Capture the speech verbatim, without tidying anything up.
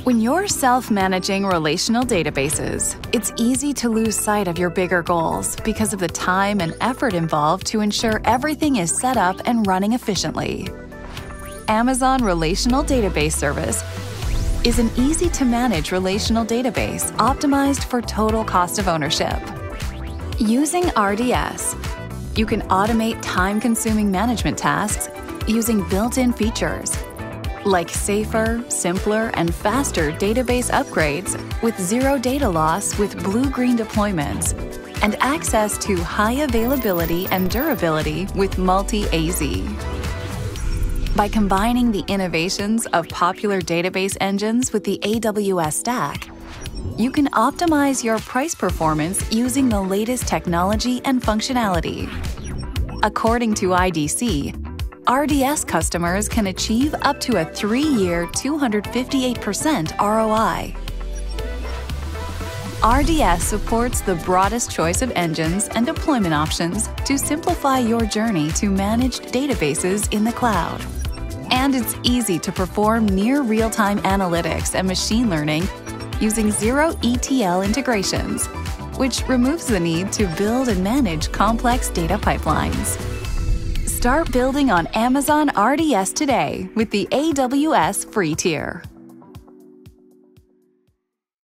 When you're self-managing relational databases, it's easy to lose sight of your bigger goals because of the time and effort involved to ensure everything is set up and running efficiently. Amazon Relational Database Service is an easy-to-manage relational database optimized for total cost of ownership. Using R D S, you can automate time-consuming management tasks using built-in features like safer, simpler, and faster database upgrades with zero data loss with blue-green deployments, and access to high availability and durability with multi-A Z. By combining the innovations of popular database engines with the A W S stack, you can optimize your price performance using the latest technology and functionality. According to I D C, R D S customers can achieve up to a three-year, two hundred fifty-eight percent R O I. R D S supports the broadest choice of engines and deployment options to simplify your journey to managed databases in the cloud. And it's easy to perform near real-time analytics and machine learning using zero E T L integrations, which removes the need to build and manage complex data pipelines. Start building on Amazon R D S today with the A W S free tier.